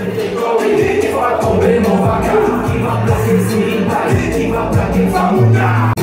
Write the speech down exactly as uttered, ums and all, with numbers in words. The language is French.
Il va tomber mon vacarme, il va placer sur une page, il va plaquer sa mouillard.